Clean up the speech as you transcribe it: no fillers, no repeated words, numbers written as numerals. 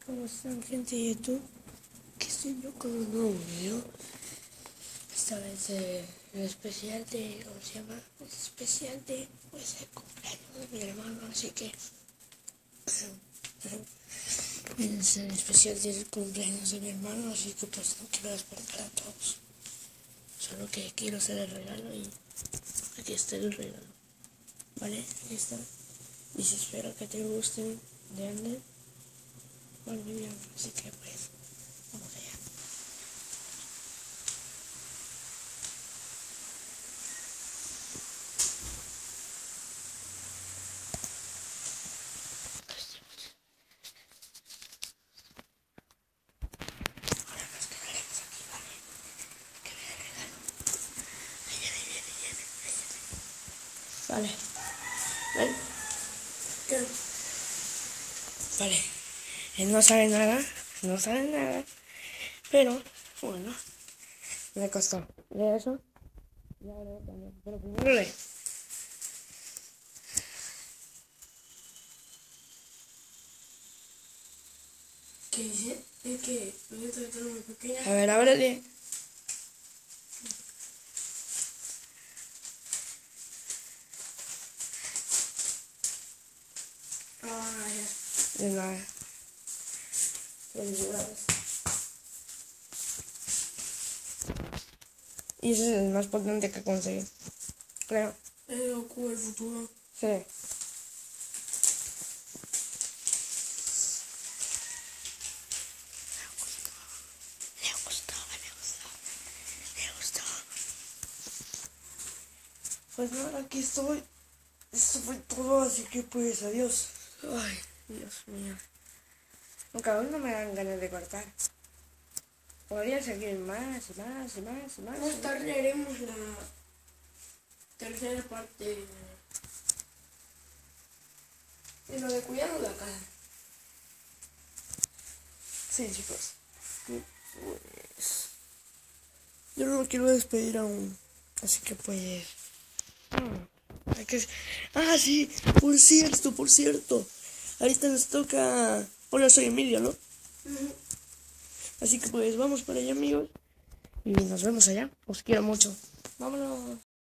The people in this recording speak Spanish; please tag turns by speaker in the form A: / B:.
A: ¿Cómo están, gente de YouTube? Que estoy yo con un nuevo video. Esta vez el especial de, ¿cómo se llama? El especial de, pues, el cumpleaños de mi hermano, así que es el especial del cumpleaños de mi hermano, así que pues no quiero despertar a todos. Solo que quiero hacer el regalo y aquí está el regalo. ¿Vale? Aquí está. Y espero que te gusten de Ander. Bueno, bien, así que pues, vamos allá. Ahora nos quedaremos aquí, ¿vale? Que vea el regalo. Ahí viene. Vale. ¿Ven? ¿Qué? Vale. No sabe nada. Pero, bueno, me costó. ¿Lee eso? Y ahora también. Pero primero lee.
B: ¿Qué dice? Es que mi letra es muy pequeña.
A: A ver, ahora lee.
B: Ah, ya.
A: De nada. Felicidades. Y ese es el más potente que conseguí. Creo.
B: Es Goku el futuro.
A: Sí. Me gustó. Pues nada, aquí estoy. Esto fue todo, así que pues adiós. Ay, Dios mío. Aunque aún no me dan ganas de cortar. Podría seguir más.
B: Más tarde haremos la tercera parte de lo de cuidando la casa.
A: Sí, chicos. Pues yo no me quiero despedir aún. Así que pues. Hay que... Ah, sí, por cierto. Ahorita nos toca. Hola, soy Emilio, ¿no? Así que pues vamos para allá, amigos. Y nos vemos allá. Os quiero mucho. Vámonos.